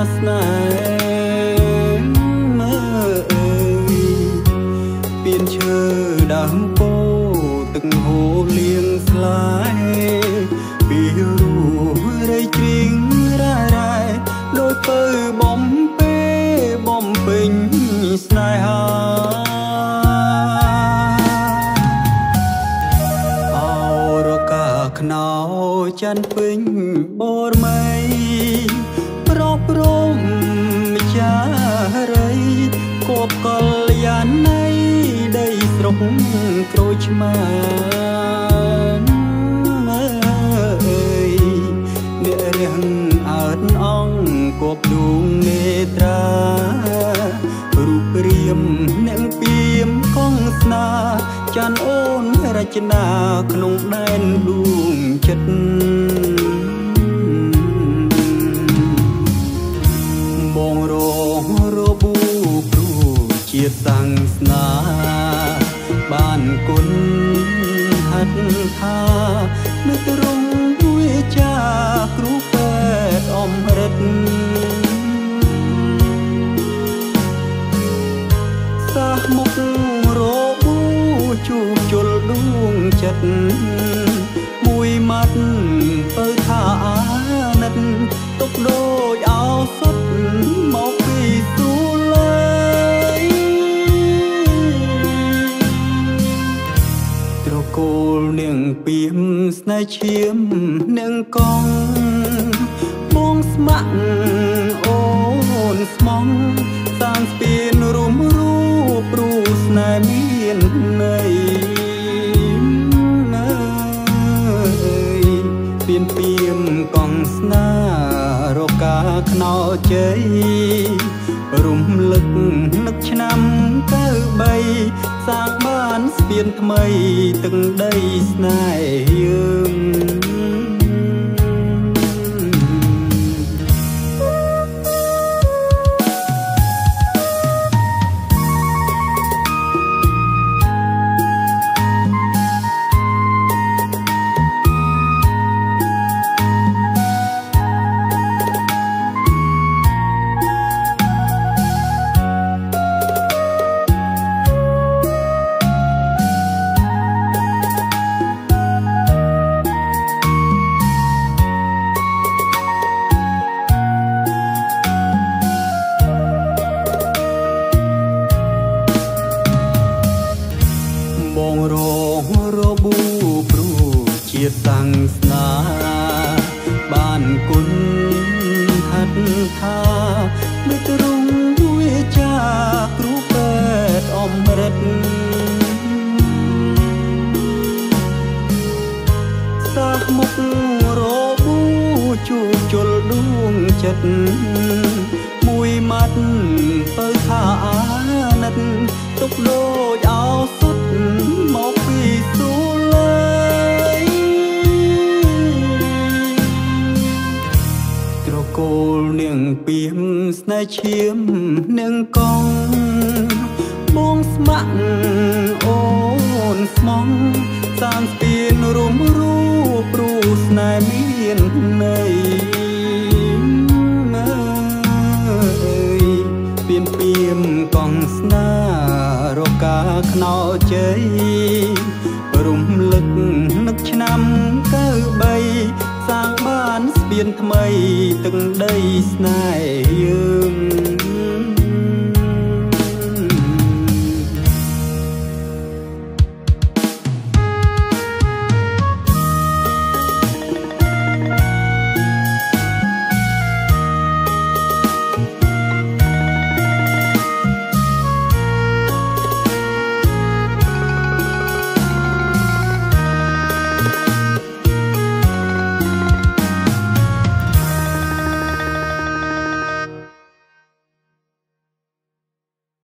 ស្នេហ៍អើយពៀនឈើដើមពោទឹកហូរលៀងស្លាយពីរូរៃជ្រៀងរ៉ែរ៉ែដោយពើបំបំពេញស្នេហាអរកាខ្នោច័ន្ទពេញបរមីប្រព្រំម្ចាស់រីគបកលយាណីដីស្រុកក្រូចឆ្មាអើយអ្នករៀងអើតអង្គគបដួងនេត្រារូបរាមអ្នកពៀមកងស្នាចានអូនរចនាក្នុងដែនដួងចិត្តបងរងរបួព្រោះជាតិសាំងស្នាបានគុណហាត់ថានឹករងវាចាគ្រូពេទ្យអំរិតសាសមុខរបួជួបជលដួងចិត្តមួយម៉ាត់ទៅថាអាណិតទុកដូចអោសុតមកពីទូលើយត្រកូលនាងពៀមស្នេហ៍ឈាមនាងកងបងស្ម័គ្រអូនស្មងសាងស្ពានរួមរូបព្រោះស្នេហ៍មានន័យពៀនពៀមកងស្នារកាខ្នោជ័យរំលឹកនឹកឆ្នាំ93សាងបានស្ពានថ្មីទឹកដីស្នេហ៍យើងបងរងរបួព្រោះជាតិសាំងស្នាបានគុណហាត់ថានឹករងវាចាគ្រូពេទ្យអំរិតសាសមុខរបួជួបជលដួងចិត្តមួយម៉ាត់ទៅថាអាណិតទុកដូចអោសុតមកពីទូលើយត្រកូលនាងពៀមស្នេហ៍ឈាមនាងកងបងស្ម័គ្រអូនស្មងសាងស្ពានរួមរូបព្រោះស្នេហ៍មានន័យពៀនពៀមកងស្នារកាខ្នោជ័យរំលឹកនឹកឆ្នាំ93សាងបានស្ពានថ្មីទឹកដីស្នេហ៍យើង